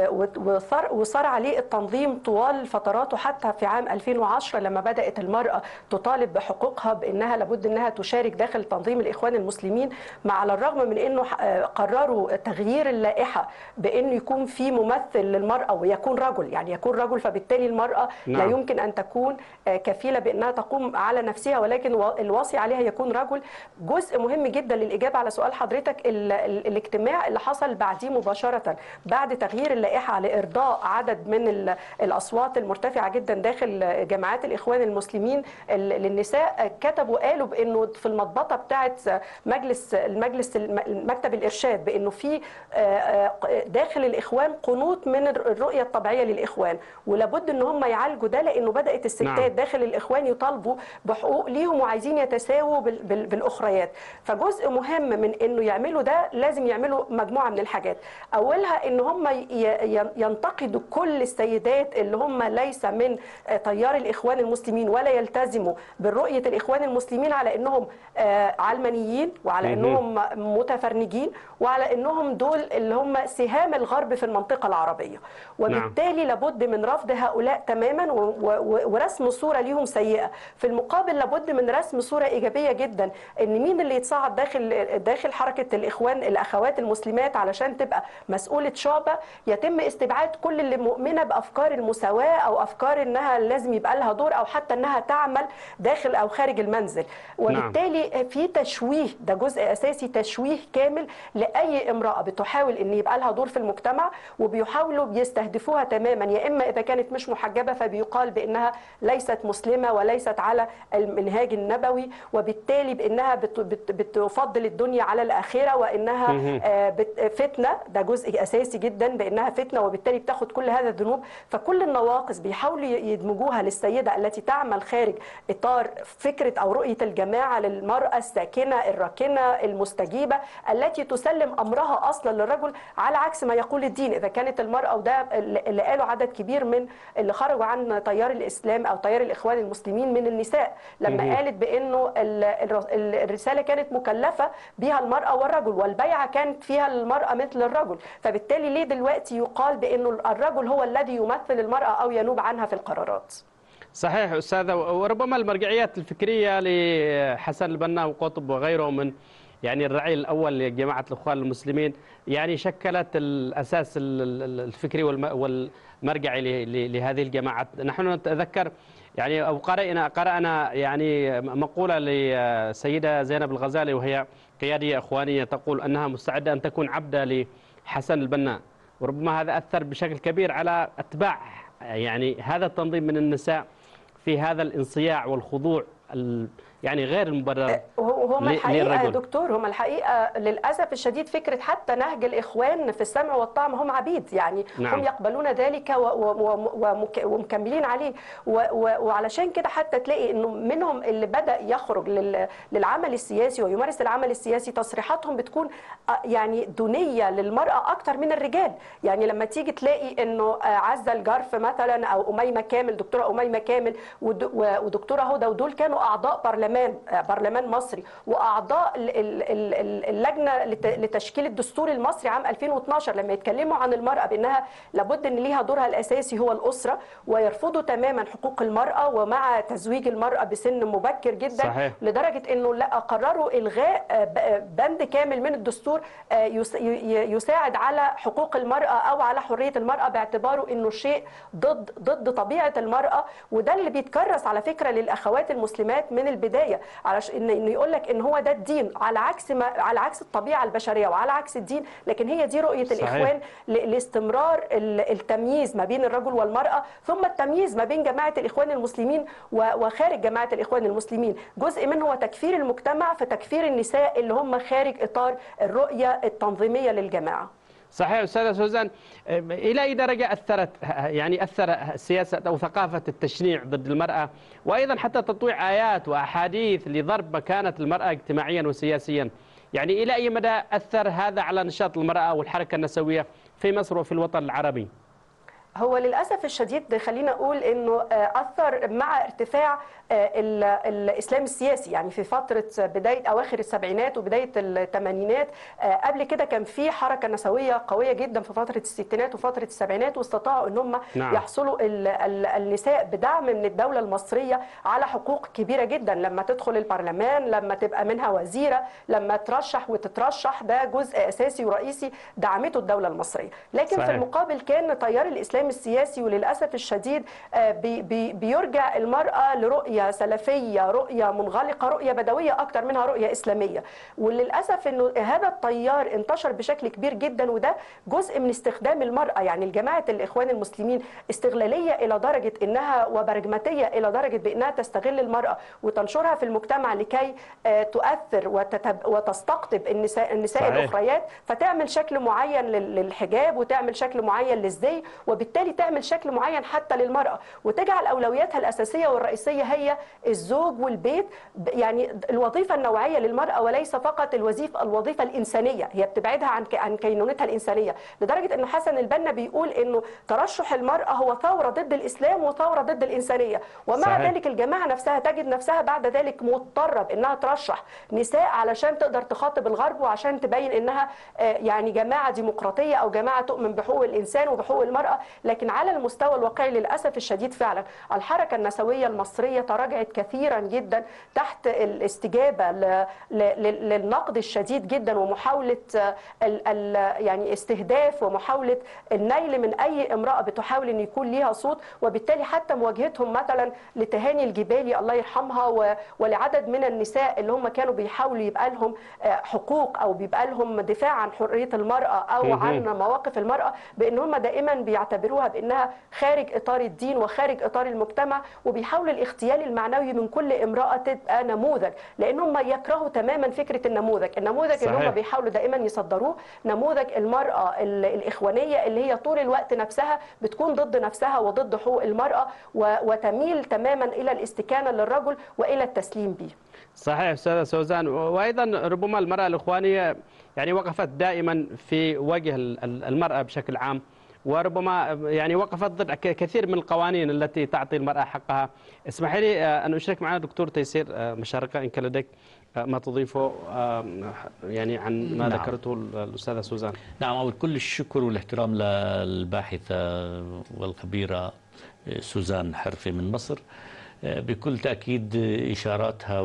وصار عليه التنظيم طوال فتراته حتى في عام ألفين وعشرة لما بدأت المرأة تطالب بحقوقها بأنها لابد أنها تشارك داخل تنظيم الإخوان المسلمين، مع على الرغم من أنه قرروا تغيير اللائحة بأنه يكون في ممثل للمرأة ويكون رجل، يعني يكون رجل، فبالتالي المرأة نعم. لا يمكن أن تكون كفيلة بأنها تقوم على نفسها، ولكن الوصي عليها يكون رجل. جزء مهم جدا للإجابة على سؤال حضرتك ال ال الاجتماع اللي حصل بعديه مباشرة بعد تغيير اللائحة لإرضاء عدد من الأصوات المرتفعة جدا داخل جماعات الإخوان المسلمين للنساء، كتبوا قالوا بأنه في المضبطة بتاعة مجلس المجلس مكتب الإرشاد بأنه في داخل الإخوان قنوط من الرؤية الطبيعية للإخوان، ولابد ان هم يعالجوا ده، لانه بدات الستات نعم. داخل الاخوان يطالبوا بحقوق ليهم وعايزين يتساووا بالاخريات. فجزء مهم من انه يعملوا ده لازم يعملوا مجموعه من الحاجات، اولها ان هم ينتقدوا كل السيدات اللي هم ليس من تيار الاخوان المسلمين ولا يلتزموا بالرؤيه الاخوان المسلمين على انهم علمانيين وعلى انهم متفرنجين وعلى انهم دول اللي هم سهام الغرب في المنطقه العربيه، وبالتالي نعم. لابد من رفض هؤلاء تماما ورسم صورة ليهم سيئة. في المقابل لابد من رسم صورة إيجابية جدا، ان مين اللي يتصعد داخل داخل حركة الإخوان الأخوات المسلمات علشان تبقى مسؤولة شعبة، يتم استبعاد كل اللي مؤمنة بأفكار المساواة أو أفكار أنها لازم يبقى لها دور أو حتى أنها تعمل داخل أو خارج المنزل. وبالتالي نعم. في تشويه، ده جزء أساسي، تشويه كامل لأي امرأة بتحاول أن يبقى لها دور في المجتمع، وبيحاولوا بيستهدفوها تماما، يا إما إذا كانت مش محجبة فبيقال بأنها ليست مسلمة وليست على المنهاج النبوي، وبالتالي بأنها بتفضل الدنيا على الآخرة، وأنها فتنة، ده جزء أساسي جدا، بأنها فتنة وبالتالي بتاخد كل هذا الذنوب. فكل النواقص بيحاولوا يدمجوها للسيدة التي تعمل خارج إطار فكرة أو رؤية الجماعة للمرأة الساكنة الراكنة المستجيبة التي تسلم أمرها أصلا للرجل، على عكس ما يقول الدين. إذا كانت المرأة، وده اللي قالوا عدد كبير من اللي خرجوا عن تيار الإسلام أو تيار الإخوان المسلمين من النساء، لما قالت بأنه الرسالة كانت مكلفة بها المرأة والرجل، والبيعة كانت فيها المرأة مثل الرجل، فبالتالي ليه دلوقتي يقال بأنه الرجل هو الذي يمثل المرأة أو ينوب عنها في القرارات؟ صحيح أستاذة، وربما المرجعيات الفكرية لحسن البنا وقطب وغيره من يعني الرعيل الأول لجماعة الإخوان المسلمين يعني شكلت الأساس الفكري والمرجعي لهذه الجماعات. نحن نتذكر يعني أو قرأنا قرأنا يعني مقولة لسيدة زينب الغزالي وهي قيادية إخوانية تقول أنها مستعدة أن تكون عبدة لحسن البنا، وربما هذا أثر بشكل كبير على أتباع يعني هذا التنظيم من النساء في هذا الانصياع والخضوع يعني غير المبرر هم الحقيقة يا للرجل. دكتور، هم الحقيقة للأسف الشديد فكرة حتى نهج الإخوان في السمع والطاعة هم عبيد، يعني نعم. هم يقبلون ذلك ومكملين عليه، وعلشان كده حتى تلاقي إنه منهم اللي بدأ يخرج للعمل السياسي ويمارس العمل السياسي تصريحاتهم بتكون يعني دونية للمرأة أكتر من الرجال. يعني لما تيجي تلاقي إنه عزة الجرف مثلا أو أميمة كامل، دكتورة أميمة كامل ودكتورة هدى، ودول كانوا أعضاء برلمان برلمان مصري واعضاء اللجنه لتشكيل الدستور المصري عام ألفين واثناشر، لما يتكلموا عن المراه بانها لابد ان ليها دورها الاساسي هو الاسره، ويرفضوا تماما حقوق المراه ومع تزويج المراه بسن مبكر جدا. صحيح. لدرجه انه لا قرروا الغاء بند كامل من الدستور يساعد على حقوق المراه او على حريه المراه، باعتباره انه شيء ضد ضد طبيعه المراه. وده اللي بيتكرس على فكره للاخوات المسلمات من البدايه، على انه يقول لك ان هو ده الدين، على عكس ما على عكس الطبيعه البشريه وعلى عكس الدين. لكن هي دي رؤيه صحيح. الاخوان لاستمرار التمييز ما بين الرجل والمراه، ثم التمييز ما بين جماعه الاخوان المسلمين وخارج جماعه الاخوان المسلمين. جزء منه هو تكفير المجتمع في تكفير النساء اللي هم خارج اطار الرؤيه التنظيميه للجماعه. صحيح أستاذة سوزان، إلى أي درجة أثرت يعني أثر سياسة أو ثقافة التشنيع ضد المرأة، وأيضا حتى تطويع آيات وأحاديث لضرب مكانة المرأة اجتماعيا وسياسيا، يعني إلى أي مدى أثر هذا على نشاط المرأة والحركة النسوية في مصر وفي الوطن العربي؟ هو للأسف الشديد خلينا أقول أنه أثر مع ارتفاع الإسلام السياسي، يعني في فترة بداية أواخر السبعينات وبداية الثمانينات. قبل كده كان في حركة نسوية قوية جدا في فترة الستينات وفترة السبعينات، واستطاعوا أن هم نعم. يحصلوا النساء بدعم من الدولة المصرية على حقوق كبيرة جدا، لما تدخل البرلمان، لما تبقى منها وزيرة، لما ترشح وتترشح، ده جزء أساسي ورئيسي دعمته الدولة المصرية. لكن صحيح. في المقابل كان تيار الإسلام السياسي وللأسف الشديد بي بي بيرجع المرأة لرؤية سلفية، رؤية منغلقة، رؤية بدوية أكتر منها رؤية إسلامية. وللأسف أنه هذا التيار انتشر بشكل كبير جدا، وده جزء من استخدام المرأة. يعني الجماعة الإخوان المسلمين استغلالية إلى درجة أنها وبرجماتية إلى درجة بأنها تستغل المرأة وتنشرها في المجتمع لكي تؤثر وتستقطب النساء, النساء الأخريات، فتعمل شكل معين للحجاب وتعمل شكل معين للزي، وبالتالي تعمل شكل معين حتى للمرأة، وتجعل أولوياتها الأساسية والرئيسية هي الزوج والبيت. يعني الوظيفة النوعية للمرأة وليس فقط الوظيفة الوظيفة الإنسانية، هي بتبعدها عن عن كينونتها الإنسانية، لدرجة أن حسن البنا بيقول أنه ترشح المرأة هو ثورة ضد الإسلام وثورة ضد الإنسانية. ومع صحيح. ذلك الجماعة نفسها تجد نفسها بعد ذلك مضطرة بأنها ترشح نساء علشان تقدر تخاطب الغرب، وعشان تبين أنها يعني جماعة ديمقراطية أو جماعة تؤمن بحقوق الإنسان وبحقوق المرأة. لكن على المستوى الواقعي للأسف الشديد فعلا الحركة النسوية المصرية تراجعت كثيرا جدا تحت الاستجابة للنقد الشديد جدا، ومحاولة يعني استهداف ومحاولة النيل من أي امرأة بتحاول أن يكون ليها صوت. وبالتالي حتى مواجهتهم مثلا لتهاني الجبالي الله يرحمها ولعدد من النساء اللي هم كانوا بيحاولوا يبقى لهم حقوق أو بيبقى لهم دفاع عن حرية المرأة أو عن مواقف المرأة، بأن هم دائما بيعتبروها بأنها خارج إطار الدين وخارج إطار المجتمع، وبيحاولوا الاغتيال المعنوي من كل امرأة تبقى نموذج، لأن هم يكرهوا تماما فكرة النموذج. النموذج صحيح. اللي هم بيحاولوا دائما يصدروه نموذج المرأة الإخوانية اللي هي طول الوقت نفسها بتكون ضد نفسها وضد حقوق المرأة، وتميل تماما إلى الاستكانة للرجل وإلى التسليم به. صحيح أستاذة سوزان، وأيضا ربما المرأة الإخوانية يعني وقفت دائما في وجه المرأة بشكل عام، وربما يعني وقفت ضد كثير من القوانين التي تعطي المرأة حقها. اسمح لي أن أشارك معنا دكتور تيسير مشاركة إن كان لديك ما تضيفه يعني عن ما نعم. ذكرته الأستاذة سوزان. نعم، أول كل الشكر والاحترام للباحثة والخبيرة سوزان حرفي من مصر. بكل تأكيد إشاراتها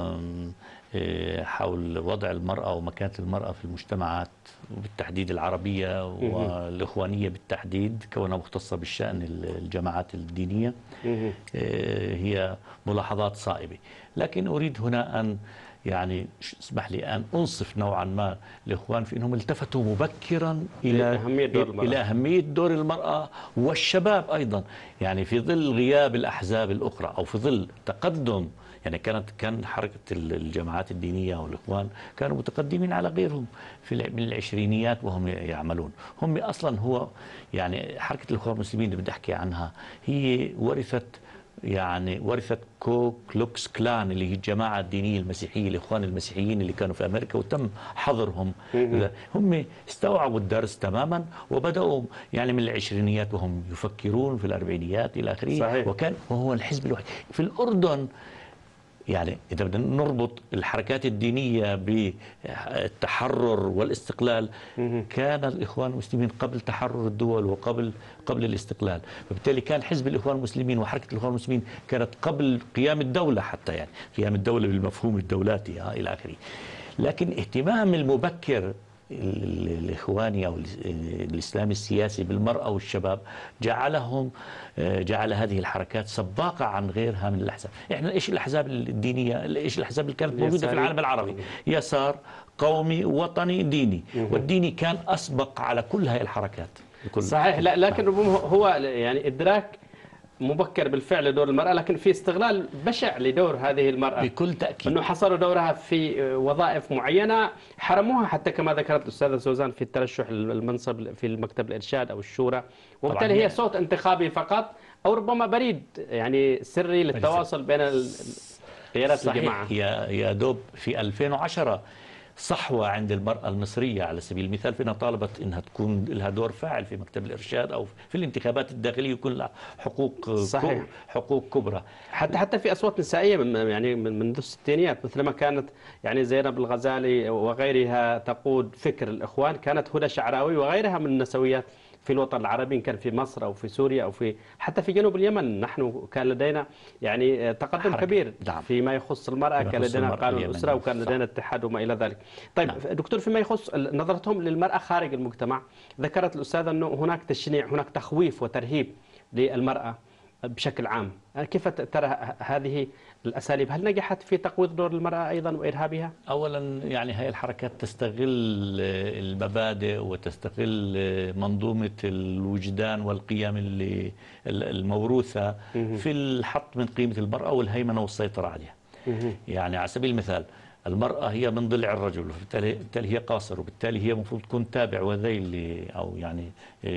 وحول وضع المرأة ومكانة المرأة في المجتمعات وبالتحديد العربية والإخوانية بالتحديد كونها مختصة بالشأن الجماعات الدينية هي ملاحظات صائبة. لكن أريد هنا أن يعني اسمح لي أن أنصف نوعا ما الإخوان في أنهم التفتوا مبكرا إلى أهمية دور المرأة. إلى أهمية دور المرأة والشباب أيضا، يعني في ظل غياب الأحزاب الأخرى أو في ظل تقدم، يعني كانت كان حركة الجماعات الدينية والإخوان كانوا متقدمين على غيرهم في من العشرينيات وهم يعملون. هم أصلا هو يعني حركة الإخوان المسلمين اللي بدي أحكي عنها هي ورثت يعني ورثت كو كلوكس كلان اللي هي الجماعة الدينية المسيحية، الإخوان المسيحيين اللي كانوا في أمريكا وتم حظرهم. هم استوعبوا الدرس تماما وبدأوا يعني من العشرينيات وهم يفكرون في الأربعينيات إلى آخره، وكان وهو الحزب الوحيد في الأردن. يعني إذا بدنا نربط الحركات الدينية بالتحرر والاستقلال، كان الإخوان المسلمين قبل تحرر الدول وقبل قبل الاستقلال، فبالتالي كان حزب الإخوان المسلمين وحركة الإخوان المسلمين كانت قبل قيام الدولة، حتى يعني قيام الدولة بالمفهوم الدولاتي إلى آخره. لكن اهتمام المبكر الإخواني أو الإسلامي السياسي بالمرأة والشباب جعلهم جعل هذه الحركات سباقة عن غيرها من الأحزاب. إحنا إيش الأحزاب الدينية، إيش الأحزاب اللي كانت موجودة في العالم العربي؟ يسار، قومي، وطني، ديني، والديني كان أسبق على كل هذه الحركات. صحيح. لا لكن ربما هو يعني إدراك مبكر بالفعل لدور المرأة، لكن في استغلال بشع لدور هذه المرأة بكل تأكيد، أنه حصروا دورها في وظائف معينة، حرموها حتى كما ذكرت الأستاذة سوزان في الترشح المنصب في المكتب الإرشاد أو الشورى، وبالتالي هي صوت انتخابي فقط أو ربما بريد يعني سري للتواصل بين قيادات الجماعة. يا يا دوب في ألفين وعشرة صحوة عند المرأة المصرية على سبيل المثال، فإنها طالبت أنها تكون لها دور فاعل في مكتب الإرشاد أو في الانتخابات الداخلية، يكون لها حقوق صحيح. حقوق كبرى، حتى حتى في أصوات نسائية من يعني منذ الستينيات، مثلما كانت يعني زينب الغزالي وغيرها تقود فكر الإخوان، كانت هدى شعراوي وغيرها من النسويات في الوطن العربي، إن كان في مصر أو في سوريا أو في حتى في جنوب اليمن. نحن كان لدينا يعني تقدم حركة. كبير دعم. فيما يخص المرأة، كان لدينا قانون الأسرة وكان لدينا اتحاد وما إلى ذلك. طيب نعم. دكتور، فيما يخص نظرتهم للمرأة خارج المجتمع، ذكرت الأستاذة أنه هناك تشنيع، هناك تخويف وترهيب للمرأة بشكل عام. كيف ترى هذه الأساليب؟ هل نجحت في تقويض دور المرأة أيضا وإرهابها؟ أولا يعني هاي الحركات تستغل المبادئ وتستغل منظومة الوجدان والقيم اللي الموروثة في الحط من قيمة المرأة والهيمنة والسيطرة عليها. يعني على سبيل المثال المرأة هي من ضلع الرجل، وبالتالي هي قاصر، وبالتالي هي المفروض تكون تابع وذيل أو يعني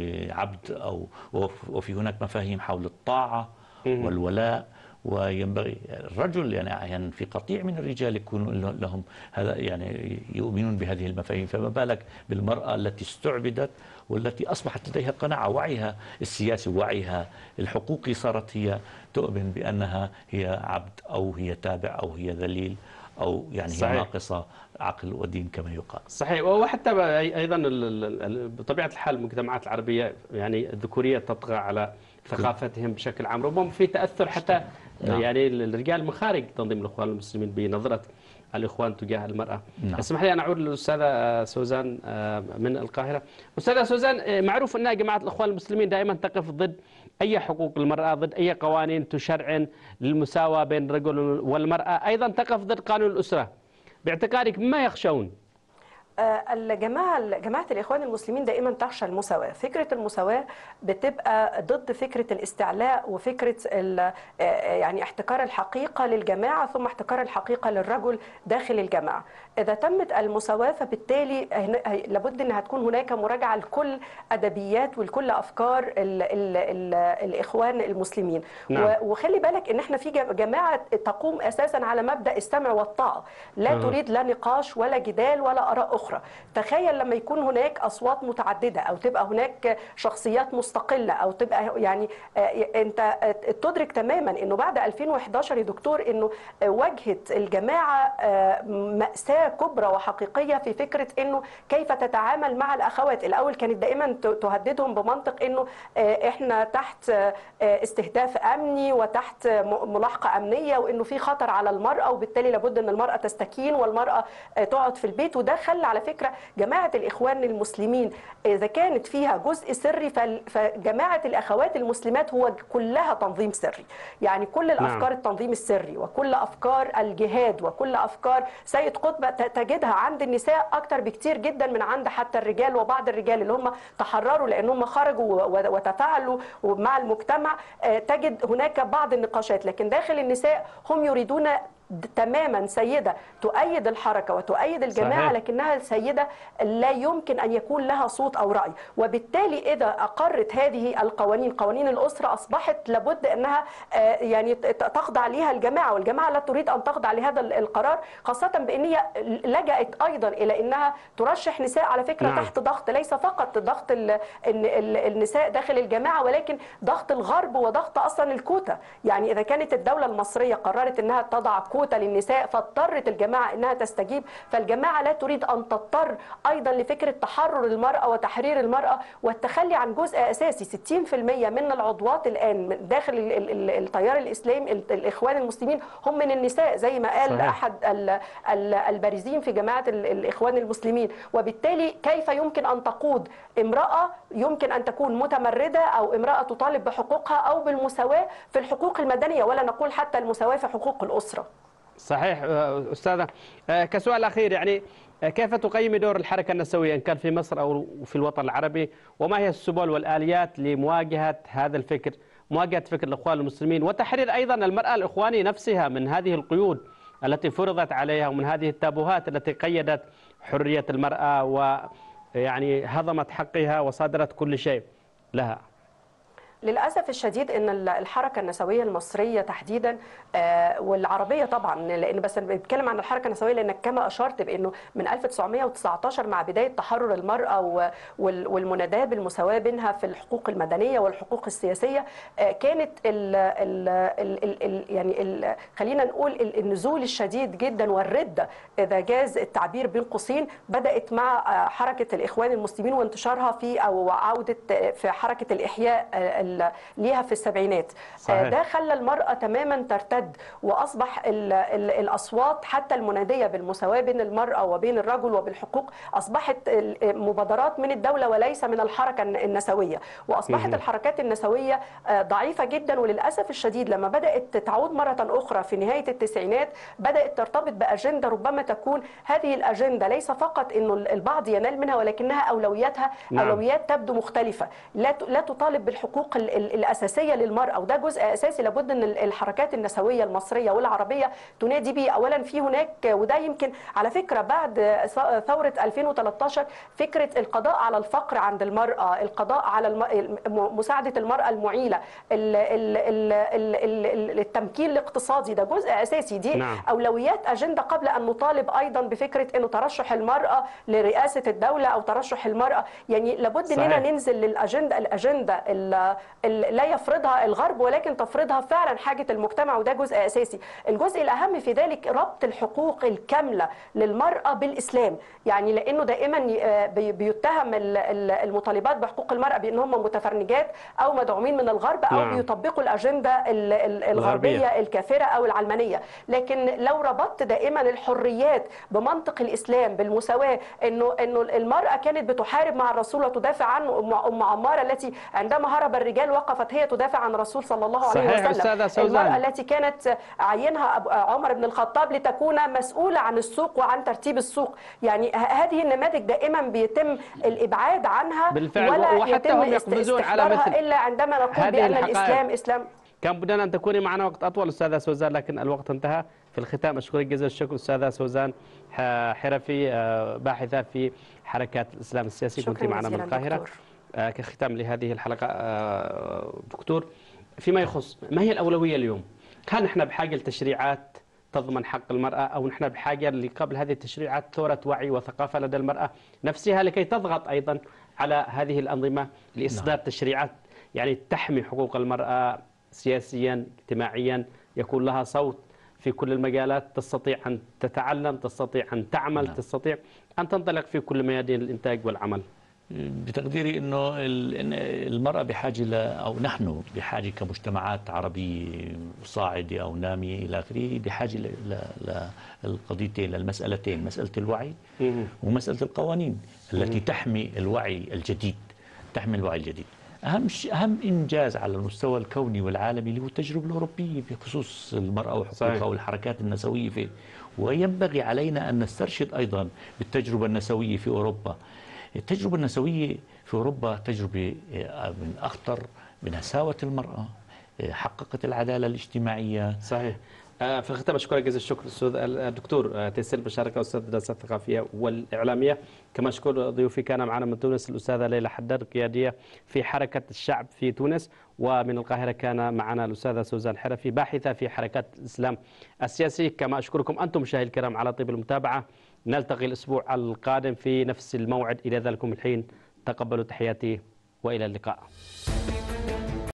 عبد، أو وفي هناك مفاهيم حول الطاعة والولاء، وينبغي الرجل يعني في قطيع من الرجال يكون لهم هذا يعني يؤمنون بهذه المفاهيم، فما بالك بالمرأة التي استعبدت والتي أصبحت لديها قناعة، وعيها السياسي ووعيها الحقوقي صارت هي تؤمن بأنها هي عبد أو هي تابع أو هي ذليل أو يعني صحيح. هي ناقصة عقل ودين كما يقال. صحيح. وحتى أيضا بطبيعة الحال المجتمعات العربية يعني الذكورية تطغى على ثقافتهم بشكل عام، ربما في تأثر حتى نعم. يعني الرجال من خارج تنظيم الإخوان المسلمين بنظرة الإخوان تجاه المرأة. نعم. اسمح لي أن أعود للأستاذة سوزان من القاهرة. أستاذة سوزان، معروف أن جماعة الإخوان المسلمين دائما تقف ضد أي حقوق المرأة، ضد أي قوانين تشرعن للمساواة بين الرجل والمرأة، أيضا تقف ضد قانون الأسرة. باعتقادك ما يخشون؟ الجماعة جماعة الإخوان المسلمين دائما تخشى المساواة. فكرة المساواة بتبقى ضد فكرة الاستعلاء وفكرة يعني احتكار الحقيقة للجماعة ثم احتكار الحقيقة للرجل داخل الجماعة. إذا تمت المساواة فبالتالي لابد أنها تكون هناك مراجعة لكل أدبيات ولكل أفكار ال ال ال الإخوان المسلمين. نعم. وخلي بالك أن احنا في جماعة تقوم أساسا على مبدأ السمع والطاعة، لا أه. تريد لا نقاش ولا جدال ولا آراء أخرى. تخيل لما يكون هناك أصوات متعددة أو تبقى هناك شخصيات مستقلة أو تبقى يعني أنت تدرك تماما أنه بعد ألفين وإحدى عشر يا دكتور أنه واجهت الجماعة مأساة كبرى وحقيقية في فكرة أنه كيف تتعامل مع الأخوات. الأول كانت دائما تهددهم بمنطق أنه إحنا تحت استهداف أمني وتحت ملاحقة أمنية وأنه في خطر على المرأة وبالتالي لابد أن المرأة تستكين والمرأة تقعد في البيت، وده خلى على فكرة جماعة الإخوان المسلمين إذا كانت فيها جزء سري فجماعة الأخوات المسلمات هو كلها تنظيم سري. يعني كل الأفكار نعم. التنظيم السري وكل أفكار الجهاد وكل أفكار سيد قطب تجدها عند النساء أكتر بكتير جدا من عند حتى الرجال، وبعض الرجال اللي هم تحرروا لأنهم خرجوا وتفاعلوا مع المجتمع تجد هناك بعض النقاشات، لكن داخل النساء هم يريدون تماما سيدة تؤيد الحركة وتؤيد الجماعة صحيح. لكنها سيدة لا يمكن أن يكون لها صوت أو رأي، وبالتالي إذا أقرت هذه القوانين قوانين الأسرة أصبحت لابد أنها يعني تخضع لها الجماعة، والجماعة لا تريد أن تخضع لهذا القرار، خاصة بأن هي لجأت أيضا إلى أنها ترشح نساء على فكرة نعم. تحت ضغط، ليس فقط ضغط النساء داخل الجماعة ولكن ضغط الغرب وضغط أصلا الكوتا. يعني إذا كانت الدولة المصرية قررت أنها تضع كوتا للنساء فاضطرت الجماعة انها تستجيب، فالجماعة لا تريد ان تضطر ايضا لفكرة تحرر المرأة وتحرير المرأة والتخلي عن جزء اساسي. ستين بالمئة من العضوات الان داخل التيار الاسلامي الاخوان المسلمين هم من النساء زي ما قال صحيح. احد البارزين في جماعة الاخوان المسلمين، وبالتالي كيف يمكن ان تقود امرأة يمكن ان تكون متمردة او امرأة تطالب بحقوقها او بالمساواة في الحقوق المدنية، ولا نقول حتى المساواة في حقوق الأسرة. صحيح أستاذة. كسؤال أخير، يعني كيف تقيم دور الحركة النسوية إن كان في مصر أو في الوطن العربي، وما هي السبل والآليات لمواجهة هذا الفكر، مواجهة فكر الإخوان المسلمين وتحرير أيضا المرأة الإخواني نفسها من هذه القيود التي فرضت عليها ومن هذه التابوهات التي قيدت حرية المرأة ويعني هضمت حقها وصادرت كل شيء لها؟ للأسف الشديد أن الحركة النسوية المصرية تحديدا والعربية طبعا، لأن بس بتكلم عن الحركة النسوية لأنك كما أشرت بأنه من ألف وتسعمئة وتسعة عشر مع بداية تحرر المرأة والمناداة بالمساواة بينها في الحقوق المدنية والحقوق السياسية كانت ال ال ال ال يعني ال خلينا نقول النزول الشديد جدا والردة إذا جاز التعبير بين قوسين بدأت مع حركة الإخوان المسلمين وانتشارها في أو عودة في حركة الإحياء ليها في السبعينات. صحيح. ده خلى المرأة تماما ترتد وأصبح ال ال الأصوات حتى المنادية بالمساواة بين المرأة وبين الرجل وبالحقوق أصبحت مبادرات من الدولة وليس من الحركة النسوية، وأصبحت مم. الحركات النسوية ضعيفة جدا. وللأسف الشديد لما بدأت تعود مرة أخرى في نهاية التسعينات بدأت ترتبط بأجندة ربما تكون هذه الأجندة ليس فقط أنه البعض ينال منها ولكنها أولوياتها نعم. أولويات تبدو مختلفة، لا لا تطالب بالحقوق الأساسية للمرأة، وده جزء أساسي لابد أن الحركات النسوية المصرية والعربية تنادي به. أولا في هناك وده يمكن على فكرة بعد ثورة ألفين وثلاثة عشر فكرة القضاء على الفقر عند المرأة، القضاء على الم... مساعدة المرأة المعيلة، ال... ال... ال... التمكين الاقتصادي، ده جزء أساسي. دي نعم. أولويات أجندة قبل أن نطالب أيضا بفكرة أنه ترشح المرأة لرئاسة الدولة أو ترشح المرأة. يعني لابد أننا ننزل للأجندة الأجندة ال... لا يفرضها الغرب ولكن تفرضها فعلا حاجة المجتمع، وده جزء أساسي. الجزء الأهم في ذلك ربط الحقوق الكاملة للمرأة بالإسلام، يعني لأنه دائما بيتهم المطالبات بحقوق المرأة بأنهم متفرنجات أو مدعومين من الغرب أو نعم. بيطبقوا الأجندة الغربية الكافرة أو العلمانية. لكن لو ربطت دائما الحريات بمنطق الإسلام بالمساواة، إنه إنه المرأة كانت بتحارب مع الرسول وتدافع عنه، أم عمارة التي عندما هرب الرجال وقفت هي تدافع عن الرسول صلى الله عليه وسلم، المرأة التي كانت عينها عمر بن الخطاب لتكون مسؤولة عن السوق وعن ترتيب السوق. يعني هذه النماذج دائما بيتم الإبعاد عنها بالفعل، ولا وحتى يتم هم يقفزون على مثل إلا عندما نقول بأن الإسلام إسلام. كان بدنا أن تكوني معنا وقت أطول أستاذة سوزان، لكن الوقت انتهى. في الختام أشكرك جزيل الشكر أستاذة سوزان حرفي، باحثة في حركات الإسلام السياسي، كنت معنا من القاهرة. دكتور. كختام لهذه الحلقة دكتور، فيما يخص ما هي الأولوية اليوم؟ هل نحن بحاجة لتشريعات تضمن حق المرأة، أو نحن بحاجة لقبل هذه التشريعات ثورة وعي وثقافة لدى المرأة نفسها لكي تضغط أيضا على هذه الأنظمة لإصدار نعم. تشريعات يعني تحمي حقوق المرأة سياسيا اجتماعيا، يكون لها صوت في كل المجالات، تستطيع أن تتعلم، تستطيع أن تعمل نعم. تستطيع أن تنطلق في كل ميادين الإنتاج والعمل. بتقديري انه المراه بحاجه ل او نحن بحاجه كمجتمعات عربيه صاعده او ناميه الى اخره بحاجه للقضيتين للمسالتين، مساله الوعي ومساله القوانين التي تحمي الوعي الجديد، تحمي الوعي الجديد. اهم شيء اهم انجاز على المستوى الكوني والعالمي اللي هو التجربه الاوروبيه بخصوص المراه وحقوقها والحركات النسويه فيه، وينبغي علينا ان نسترشد ايضا بالتجربه النسويه في اوروبا. التجربة النسوية في أوروبا تجربة من أخطر بنساوة المرأة، حققت العدالة الاجتماعية. صحيح. في الختام أشكرك جزيل الشكر الأستاذ الدكتور تيسير بشاركة أستاذ الدراسات الثقافية والإعلامية. كما أشكر ضيوفي كان معنا من تونس الأستاذة ليلى حداد قيادية في حركة الشعب في تونس، ومن القاهرة كان معنا الأستاذة سوزان حرفي باحثة في حركات الإسلام السياسي. كما أشكركم أنتم مشاهدي الكرام على طيب المتابعة. نلتقي الأسبوع القادم في نفس الموعد. إلى ذلكم الحين تقبلوا تحياتي وإلى اللقاء.